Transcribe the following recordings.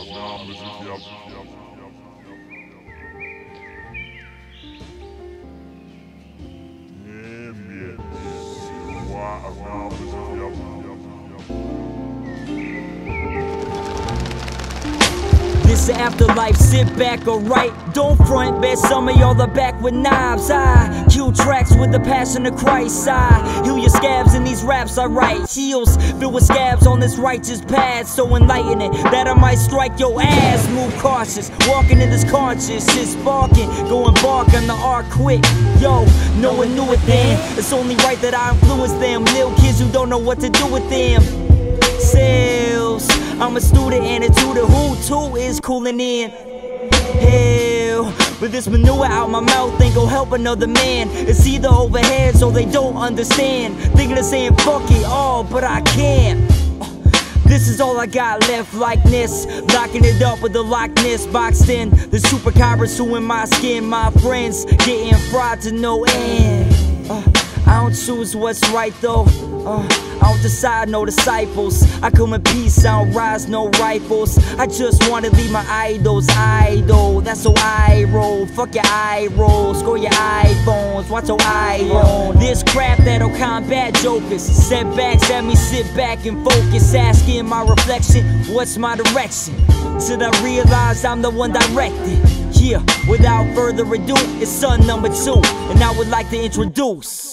This the afterlife, sit back, alright. Don't front, bet some of y'all are back with knives. I kill tracks with the passion of Christ. I heal your scabs in these raps I write. Heels filled with scabs on this righteous path, so enlightening that I might strike your ass. Move cautious, walking in this conscious, it's sparking, go embark on the arc quick. Yo, no one knew it then. It's only right that I influence them. Little kids who don't know what to do with them. Sales, I'm a student and a tutor who too is cooling in. Hell, but this manure out my mouth ain't gon' help another man. It's either overhead so they don't understand. Thinking of saying fuck it all, but I can't. This is all I got left, likeness. Locking it up with the Loch Ness boxed in. The supercars who in my skin, my friends getting fried to no end. I don't choose what's right though. I don't decide, no disciples. I come in peace, I don't rise, no rifles. I just wanna leave my idols idle. That's how I roll. Fuck your eye rolls, score your iPhones, watch how I roll. This crap that'll combat jokers. Setbacks at me, sit back and focus. Asking my reflection, what's my direction? Till I realize I'm the one directed. Yeah, without further ado, it's son number 2, and I would like to introduce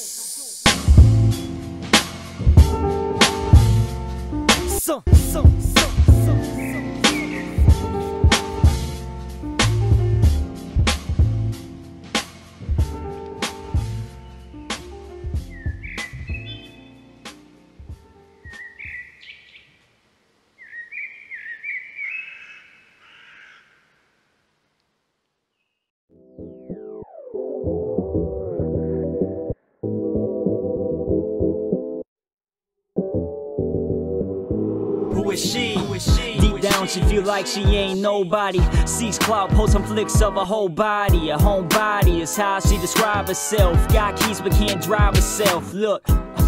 Who is she? Deep down she feel like she ain't nobody. Seeks clout, posts some flicks of her whole body. A homebody is how she describe herself. Got keys but can't drive herself. Look,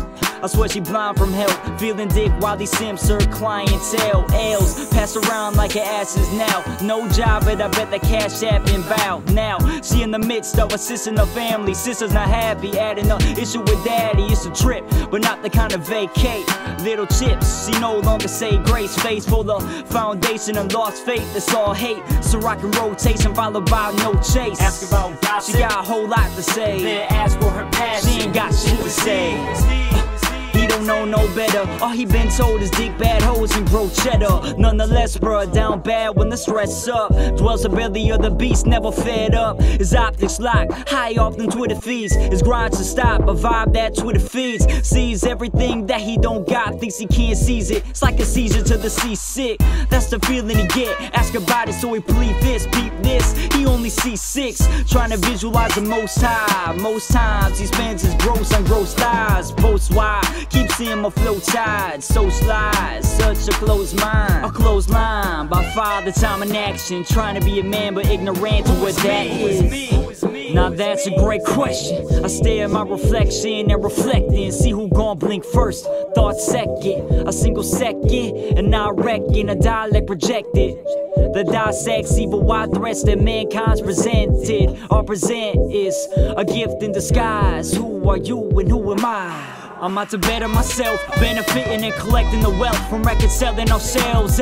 I swear she blind from help. Feeling dick while these simps her clientele. L's pass around like her ass is now. No job, but I bet the cash app inbound. Now she in the midst of assisting her family. Sister's not happy, adding up issue with daddy. It's a trip, but not the kind of vacate. Little chips, she no longer say grace. Face full of foundation and lost faith. It's all hate, so rock and rotation followed by no chase. Ask about gossip, she got a whole lot to say. Then ask for her passion, she ain't got shit to say. He don't know no better. All he been told is dig bad hoes and grow cheddar. Nonetheless, bruh, down bad when the stress up. Dwells the belly of the beast, never fed up. His optics lock, high off them Twitter feeds. His grind to stop, a vibe that Twitter feeds. Sees everything that he don't got, thinks he can't seize it. It's like a seizure to the seasick. That's the feeling he get. Ask about it so he believe this, peep this. He only sees 6, trying to visualize the most high. Most times he spends his gross on gross thighs. Post wide, keep seeing my flow tide, so slides, such a closed mind. A closed line by father time in action, trying to be a man but ignorant to what that is. Now that's a great question. I stare at my reflection and reflect and see who gon' blink first. Thought second, a single second, and I reckon a dialect rejected. The dissects evil wide threats that mankind's presented. Our present is a gift in disguise. Who are you and who am I? I'm out to better myself, benefiting and collecting the wealth from record selling off sales.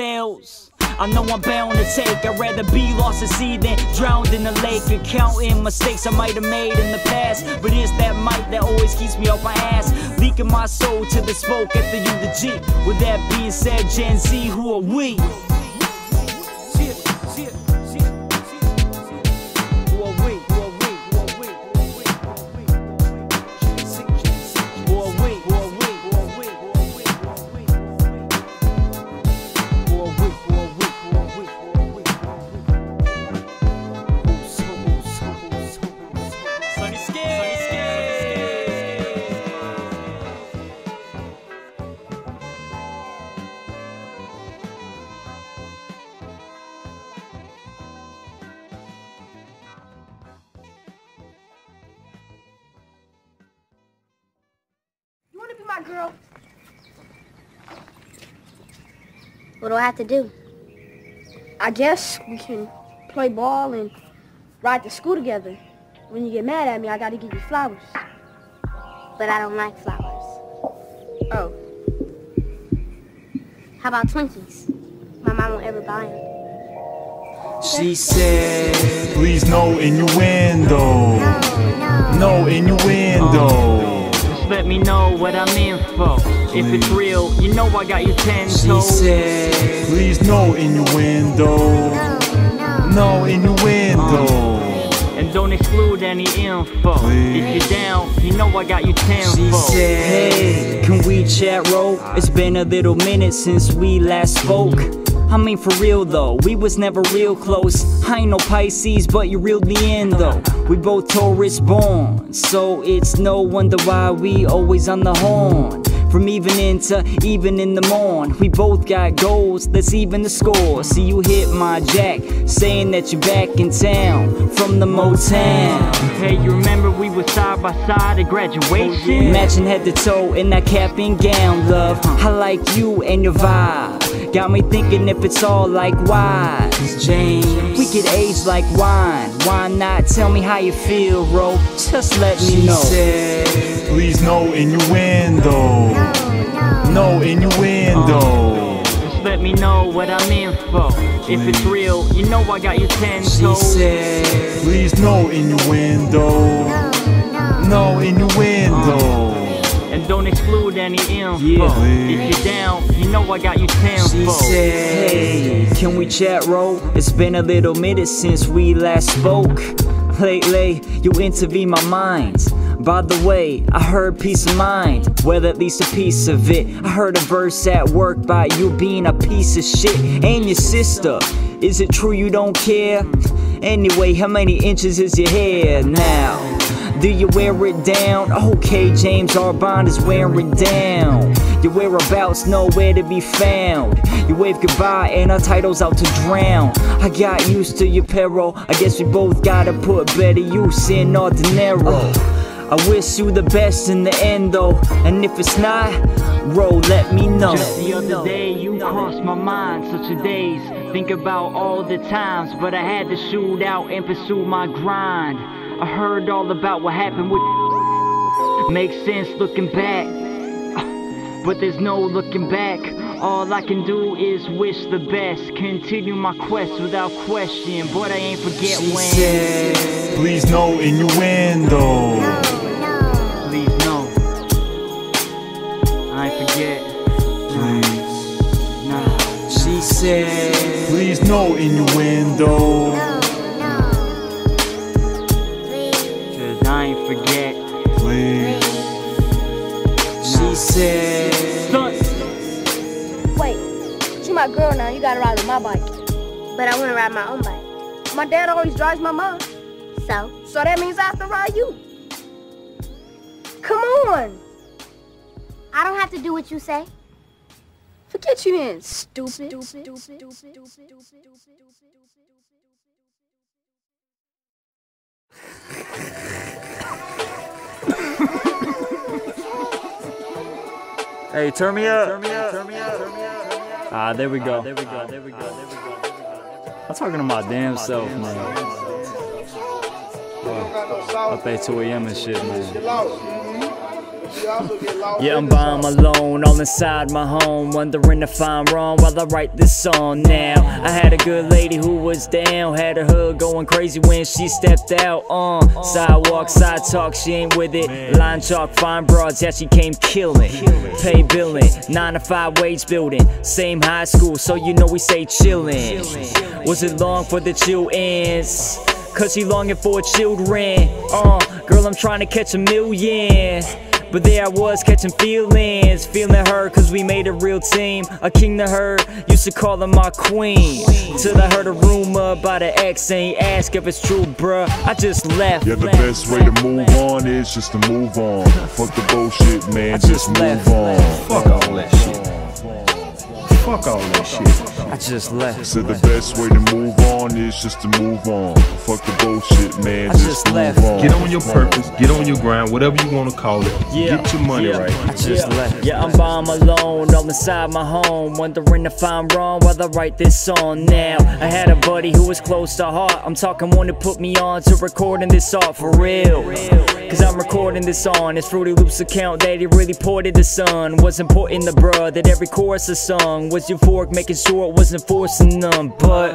I know I'm bound to take. I'd rather be lost at sea than drowned in the lake. Accounting mistakes I might have made in the past, but it's that might that always keeps me off my ass, leaking my soul to the smoke at the U to G. With that being said, Gen Z, who are we? Be my girl. What do I have to do? I guess we can play ball and ride to school together. When you get mad at me, I gotta give you flowers. But I don't like flowers. Oh. How about Twinkies? My mom won't ever buy them. She said, please no innuendo. No innuendo. just let me know what I'm in for. If it's real, you know I got your 10 toes. She said, please no innuendo. No innuendo. and don't exclude any info. If you're down, you know I got you 10. She said, hey, can we chat, bro? It's been a little minute since we last spoke. I mean for real though, we was never real close. I ain't no Pisces, but you reeled me in though. We both Taurus born, so it's no wonder why we always on the horn. From evening to even in the morn, we both got goals, let's even the score. See you hit my jack, saying that you're back in town from the Motown. Hey, you remember we were side by side at graduation? Matching head to toe in that cap and gown, love. I like you and your vibe. Got me thinking if it's all like wise, James, we could age like wine. Why not? Tell me how you feel, bro. Just let me know. She said, please no innuendo. No innuendo. just let me know what I'm in for. If it's real, you know I got your 10 toes. She said, please no innuendo. No innuendo. and don't exclude any info. If you're down, you know I got you 10. She said, hey, can we chat, bro? It's been a little minute since we last spoke. Lately, you intervene my mind. By the way, I heard peace of mind, well at least a piece of it. I heard a verse at work about you being a piece of shit. And your sister, is it true you don't care? Anyway, how many inches is your hair now? Do you wear it down? Okay, James, our bond is wearing down. Your whereabouts nowhere to be found. You wave goodbye and our title's out to drown. I got used to your peril. I guess we both gotta put better use in our dinero. I wish you the best in the end though, and if it's not, bro, let me know. Just the other day you crossed my mind, such a daze. Think about all the times, but I had to shoot out and pursue my grind. I heard all about what happened with makes sense looking back, but there's no looking back. All I can do is wish the best, continue my quest without question, but I ain't forget she when. Said, please no innuendo. Please no, I ain't forget. Nah. She said, please no innuendo. Cause I ain't forget. Please. She said, son. Wait, she my girl now, you gotta ride with my bike. But I want to ride my own bike. My dad always drives my mom. So that means I have to ride you. Come on. I don't have to do what you say. Forget you then, stupid. Hey, turn me up. Ah, there we go. I'm talking to my damn self, man. Up at 2 a.m. and shit, man. Yeah, I'm by my alone, all inside my home, wondering if I'm wrong while I write this song now. I had a good lady who was down, had her hood going crazy when she stepped out. Sidewalk, side talk, she ain't with it. Line chalk, fine broads, yeah, she came killing. Pay billing, 9 to 5 wage building. Same high school, so you know we say chillin'. Was it long for the chill ends? Cause she longing for children. Girl, I'm trying to catch a million. But there I was catching feelings, feeling her cause we made a real team. A king to her, used to call her my queen. Till I heard a rumor about her ex, ain't ask if it's true, bruh, I just left. Yeah, the best way to move on is just to move on. Fuck the bullshit, man, just move on. Fuck all that shit. Fuck Fuck all that shit. I just left. Said the best way to move on is just to move on. Fuck the bullshit, man. I just left. Move on. Get on your purpose, get on your grind, whatever you want to call it. Yeah, Get your money right. I just left. Yeah, I'm by my alone, all inside my home, wondering if I'm wrong while I write this song now. I had a buddy who was close to heart. I'm talking one who put me on to recording this art for real. Cause I'm recording this on his Fruity Loops account that he really ported the sun. Was important to bruh that every chorus I sung was euphoric, making sure it wasn't forcing none. But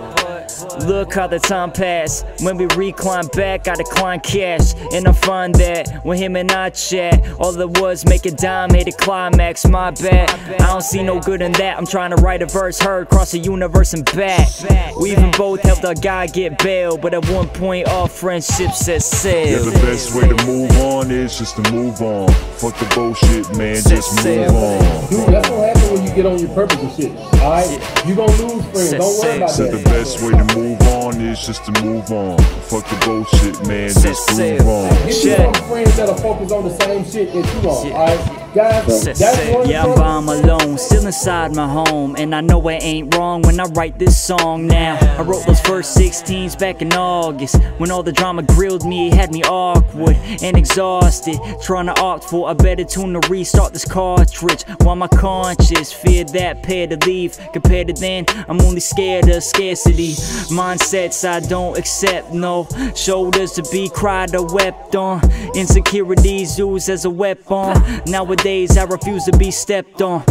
look how the time passed. When we recline back, I decline cash. And I find that when him and I chat, all it was make a dime, hit a climax. My bad, I don't see no good in that. I'm trying to write a verse heard across the universe and back. We even both helped our guy get bailed, but at one point our friendship set sail. Yeah, the best way to move on is just to move on. Fuck the bullshit, man, just move on. Dude, that's what happens when you get on your purpose and shit. Alright? You gonna lose friends. Don't worry about Said that. the best way to move on is just to move on. Fuck the bullshit, man, just move on. Get you some friends that'll focus on the same shit that you on. Alright? Guys, that's one yeah, I'm by my alone, still inside my home, and I know it ain't wrong when I write this song now. I wrote those first 16s back in August, when all the drama grilled me, it had me awkward and exhausted, trying to opt for a better tune to restart this cartridge, while my conscience feared that pair to leave. Compared to then, I'm only scared of scarcity. Mindsets I don't accept, no. Shoulders to be cried or wept on. Insecurities used as a weapon. Nowadays I refuse to be stepped on.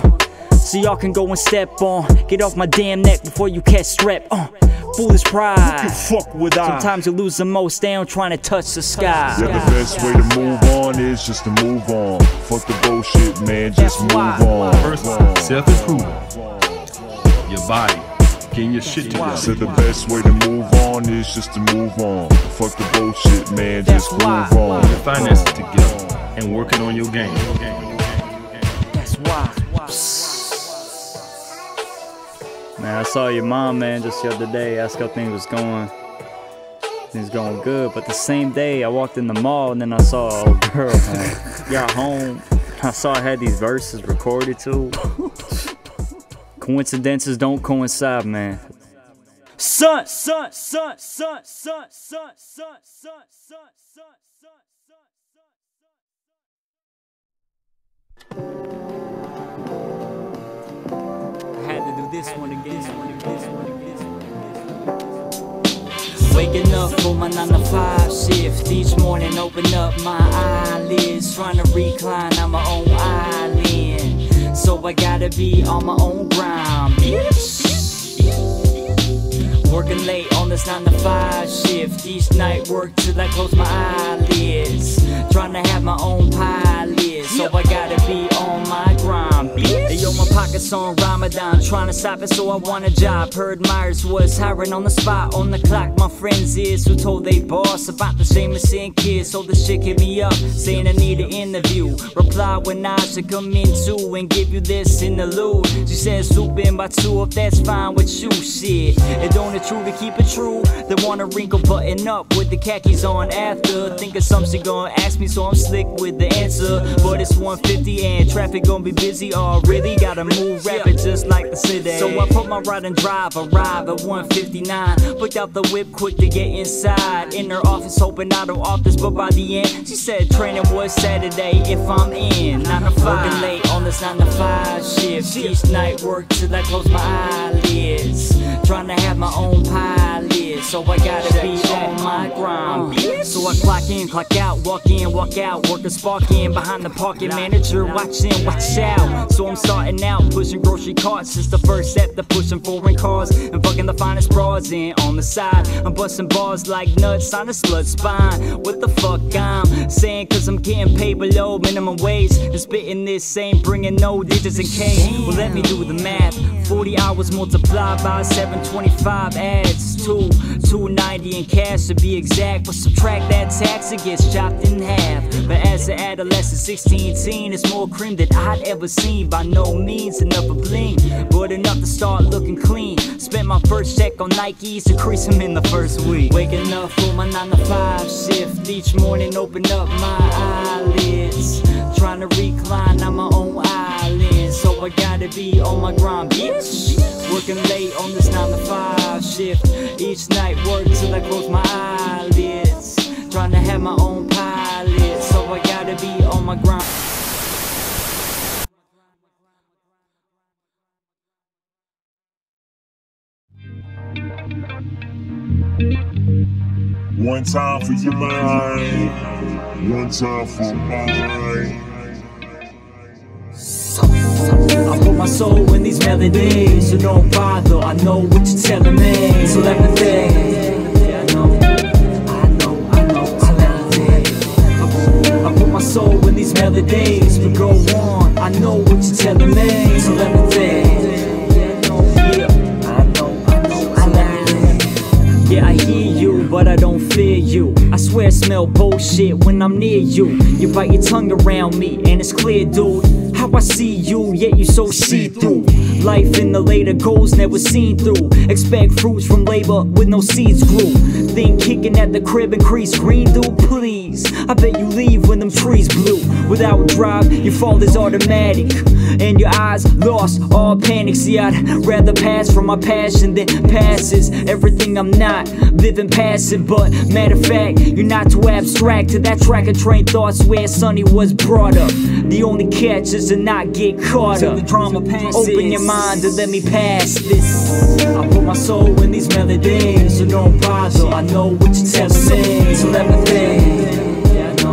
So y'all can go and step on. Get off my damn neck before you catch strep. Foolish pride. Fuck with I. Sometimes you lose the most down trying to touch the sky. Yeah, the best way to move on is just to move on. Fuck the bullshit, man, just move on. First, self-improvement. Your body. Getting your shit together. Said the best way to move on is just to move on. Fuck the bullshit, man, just move on. Your finances together and working on your game. That's why. Man, I saw your mom, man, just the other day. Asked how things was going. Things going good, but the same day I walked in the mall and then I saw a girl, man, got home. I saw I had these verses recorded too. Coincidences don't coincide, man. Son. I had to do this one again. Waking up for my 9 to 5 shift. Each morning open up my eyelids, trying to recline on my own island. So I gotta be on my own grind, bitch. Working late on this 9 to 5 shift. Each night work till I close my eyelids, trying to have my own pilot. So I gotta be on my grind, bitch. Hey, yo, my pockets on Ramadan, trying to stop it, so I want a job. Heard Myers was hiring on the spot, on the clock. My friends is who told they boss about the shameless and kids. So the shit hit me up, saying I need an interview. Reply when I should come in too and give you this interlude. She said soup in by 2 if that's fine with you, shit. It don't it true to keep it true. They want a wrinkle button up with the khakis on after. Think of something gonna ask me, so I'm slick with the answer. But it's 1:50 and traffic gonna be busy already. Gotta move rapid just like the city. So I put my ride and drive, arrive at 1:59. Put out the whip quick to get inside. In her office, hoping I don't off this, but by the end, she said training was Saturday if I'm in. 9 to 5. Working late on this 9 to 5 shift. Each night work till I close my eyelids. Trying to have my own pilot, so I gotta be on my grind. So I clock in, clock out, walk in, walk out, work a spark in behind the parking manager, watching, watch out. So I'm starting out, pushing grocery carts. It's the first step to pushing foreign cars and fucking the finest bras in. On the side, I'm busting bars like nuts on a slut spine. What the fuck I'm saying, cause I'm getting paid below minimum wage. And spitting this ain't bringing no digits in K. Well, let me do the math. 40 hours multiplied by 725 adds to 290 in cash to be exact. But subtract that tax, it gets chopped in half. But as an adolescent 16 teen, it's more cream than I'd ever seen. By no means enough of bling, but enough to start looking clean. Spent my first check on Nikes to crease them in the first week. Waking up for my 9 to 5 shift. Each morning open up my eyelids, trying to recline on my own island. So so I gotta be on my grind, bitch. Working late on this 9 to 5 shift. Each night work till I close my eyelids. Trying to have my own pilot, so I gotta be on my grind. One time for your mind, one time for mine. I put my soul in these melodies, so don't bother, I know what you're telling me. So let me think, yeah, I know, I put my soul in these melodies, but go on, I know what you're telling me. So let me think, yeah, I hear you, but I don't fear you. I swear I smell bullshit when I'm near you. You bite your tongue around me, and it's clear, dude, how I see you, yet you so see-through. Life in the later goals never seen through. Expect fruits from labor with no seeds grew. Think kicking at the crib increase green, dude, please. I bet you leave when them trees blue. Without drive, your fall is automatic, and your eyes lost, all panic. See, I'd rather pass from my passion than passes everything I'm not, living passive. But matter of fact, you're not too abstract to that track of train thoughts where Sonny was brought up. The only catch is to not get caught up. The drama passes. Open your mind and let me pass this. I put my soul in these melodies, so don't bother, I know what you're telling me. So let me think, yeah, I know,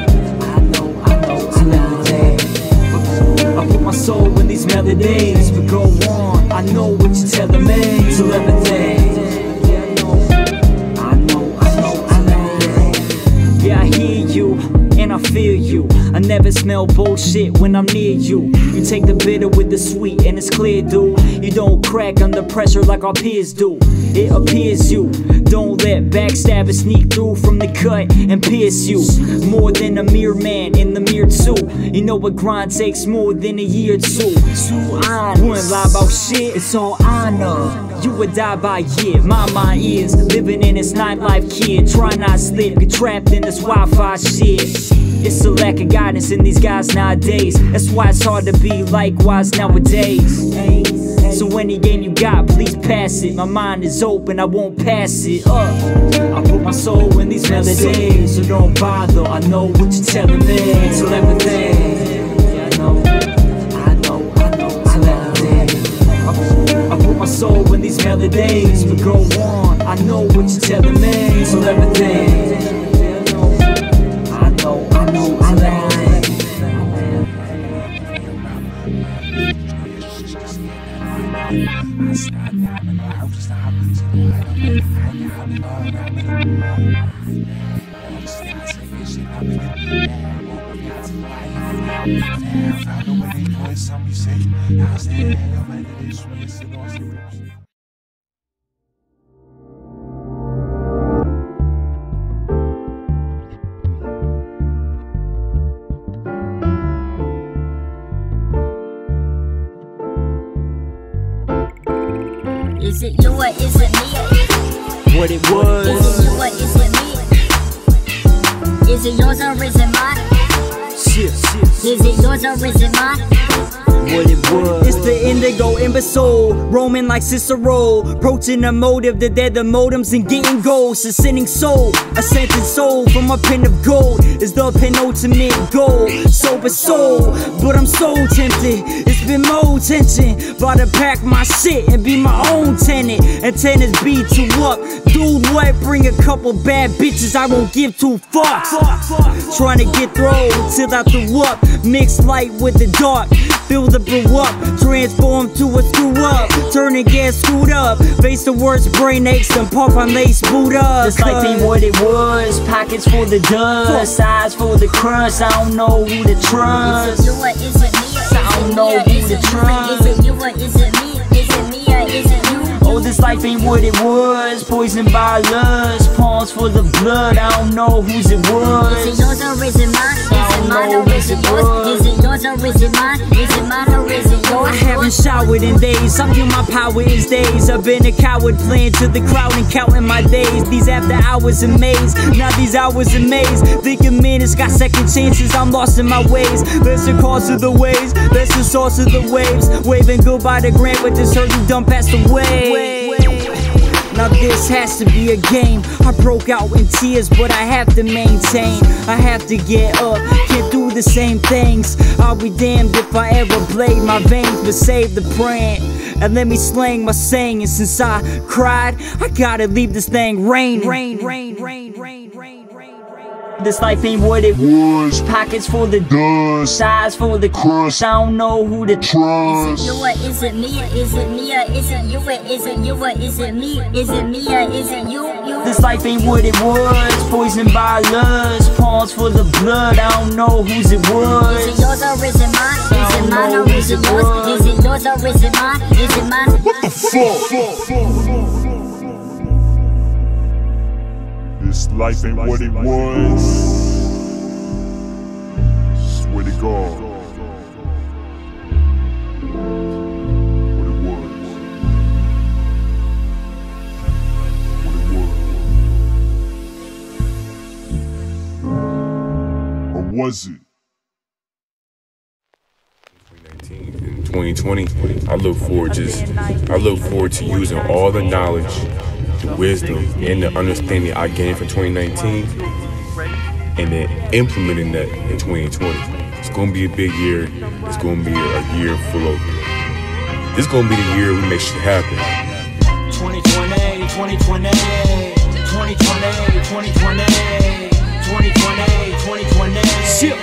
so let me think. I put my soul in these melodies, but go on, I know what you're telling me. So let me think, yeah, I know, so let me think. Yeah, I hear you, and I feel you. I never smell bullshit when I'm near you. You take the bitter with the sweet, and it's clear, dude. You don't crack under pressure like our peers do. It appears you don't let backstabbers sneak through from the cut and pierce you. More than a mere man in the mirror too. You know what grind takes more than a year or two. So honest, wouldn't lie about shit, it's all honor. You would die by year. My mind is living in this nightlife, kid. Try not slip, get trapped in this Wi-Fi shit. It's a lack of guidance in these guys nowadays. That's why it's hard to be likewise nowadays. So any game you got, please pass it. My mind is open, I won't pass it up. I put my soul in these melodies, so don't bother, I know what you're telling me. So let me think, yeah, I know, so let me think. I put my soul in these melodies, but go on, I know what you're telling me. So let me think, I know, so let me think. Is it you or is it me? What it was. Is it you or is it me? Is it yours or is it mine? Is it yours or is it mine? What it was. It's the indigo imbecile, roaming like Cicero, approaching the motive, the dead, the modems, and getting goals. A sinning soul, a sentient soul from a pen of gold is the penultimate goal. Sober soul, but I'm so tempted. It's been more tension. About to pack my shit and be my own tenant. Antennas be too up. Dude, what? Bring a couple bad bitches, I won't give two fucks. Trying to get through till I threw up. Mix light with the dark. Fill the brew up, transform to a screw up. Turn and get screwed up. Face the worst brain aches and puff on lace boot up. This life ain't what it was. Pockets full of dust, eyes full of crust. I don't know who to trust. Is it you or is it me? I don't know who to trust. Is it you or is it me? Is it me or is it you? Oh, this life life ain't what it was. Poisoned by lust, palms full of blood. I don't know whose it was. Is it yours or is it mine? Is it mine or is it yours? Is it yours or is it mine? Is it mine or is it yours? I haven't showered in days. I feel my power is days. I've been a coward playing to the crowd and counting my days. These after hours amaze, now these hours amaze. Thinking minutes got second chances. I'm lost in my ways. That's the cause of the waves. That's the source of the waves. Waving goodbye to Grant, but this hurt you done passed away. Now this has to be a game. I broke out in tears, but I have to maintain. I have to get up, can't do the same things. I'll be damned if I ever blade my veins, but save the praying and let me slang my saying. And since I cried, I gotta leave this thing raining. This life ain't what it was. Pockets full of dust, eyes full of crust. I don't know who to trust. Is it you or is it me? Is it me or is it you? Is it you or is it me? Is it me or is it you? This life ain't what it was. Poisoned by lust, palms full of blood. I don't know whose it was. Is it yours or is it mine? Is it mine or is it yours? Is it yours or is it mine? Is it mine? What the fuck? This life ain't what it was. Swear to God. What it was. Or was it? 2020, I look forward to using all the knowledge, the wisdom, and the understanding I gained from 2019 and then implementing that in 2020. It's gonna be a big year. It's gonna be a year full of, this is gonna be the year we make shit happen. 2020, 2020, 2020, 2020, 2020, 2020,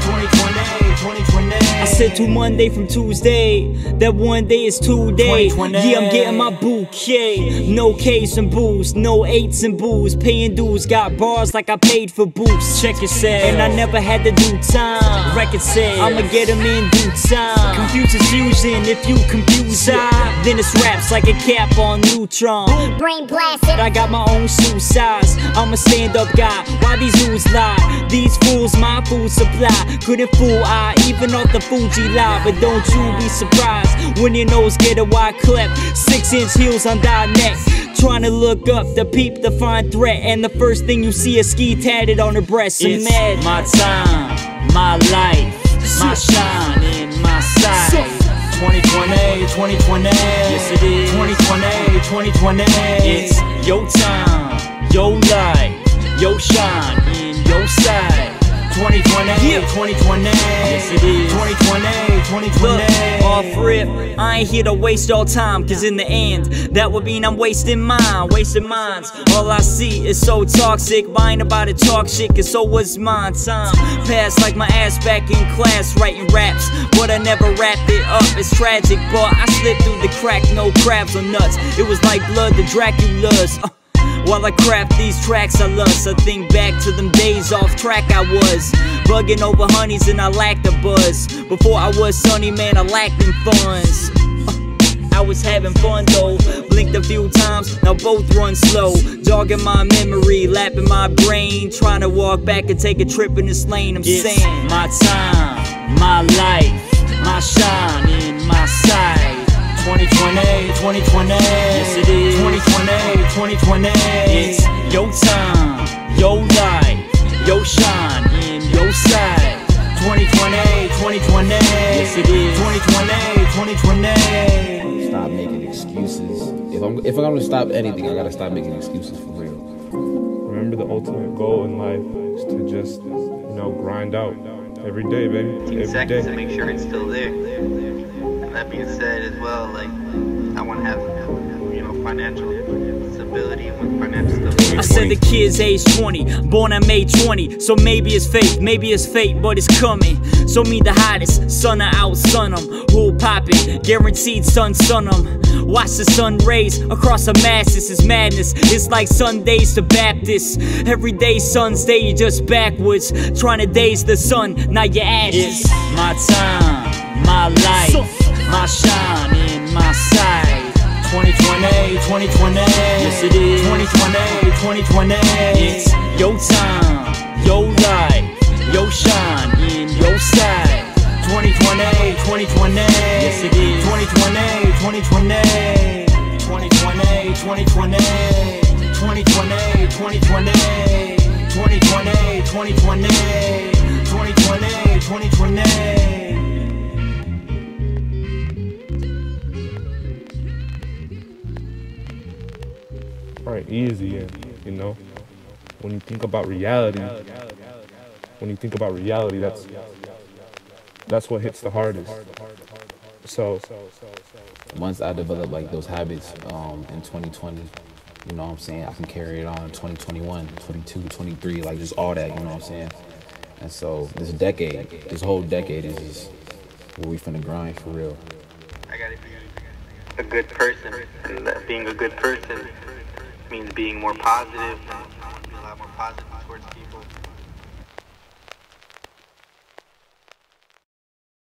2020. I said to Monday from Tuesday, that one day is 2 days. Yeah, I'm getting my bouquet. No case and booze, no eights and booze. Paying dues, got bars like I paid for boosts. Check yourself, and I never had to do time. Record said, I'ma get them in due time. Confusion's fusion, if you confuse then it's raps like a cap on Neutron. Brain blasted. I got my own shoe size. I'm a stand-up guy. Why these dudes lie? These fools, my food supply. Couldn't fool I, even off the Fuji lie. But don't you be surprised when your nose get a wide clip. 6-inch heels on die neck. Trying to look up to peep the fine threat, and the first thing you see is ski tatted on her breast. It's my time, my life, my shine in my sight. 2020, 2020, yes it is. 2020, 2020, it's your time, your life, your shine in your sight. 2020, 2020, yes it is. 2020, 2020. Look, off rip, I ain't here to waste your time, cause in the end, that would mean I'm wasting mine, wasting minds. All I see is so toxic, lying about it, talk shit, cause so was mine. Time passed like my ass back in class, writing raps, but I never wrapped it up. It's tragic, but I slipped through the crack, no crabs or nuts. It was like blood to Dracula's. While I craft these tracks I lust, I think back to them days off track I was bugging over honeys and I lacked the buzz. Before I was sunny, man, I lacked in funds. I was having fun though, blinked a few times, now both run slow. Jogging my memory, lapping my brain, trying to walk back and take a trip in this lane. I'm saying, my time, my life, my shine in my sight. 2020, 2020, yes it is. 2020, 2020, it's your time, your life, your shine in your sight. 2020, 2020, yes it is. 2020, 2020. Stop making excuses. If I'm gonna stop anything, I gotta stop making excuses for real. Remember, the ultimate goal in life is to just, grind out every day, baby. Every day. To make sure it's still there. That being said as well, like, I want to have, financial stability with financial stability. I said the kid's age 20, born on May 20, so maybe it's fate, but it's coming. So me the hottest, son of out, son 'em, who'll pop it, guaranteed son 'em. Watch the sun rays across the masses, it's madness. It's like Sundays to Baptists. Every day sun's day, you're just backwards, trying to daze the sun, now you're ashes. It's my time, my life, my shine in my sight. 2020, 2020. Yes it is. 2020, 2020. It's your time, your life, your shine in your side. 2020, 2020. Yes it is. 2020, 2020. 2020, 2020. 2020, 2020. 2020, 2020. 2020, 2020. Right, easy, and you know, when you think about reality, that's what hits the hardest. So once I developed like those habits in 2020, you know what I'm saying, I can carry it on in 2021, 22, 23, like just all that, you know what I'm saying? And so this whole decade is just where we finna grind for real. I gotta be a good person, and being a good person means being more positive, and a lot more positive towards people.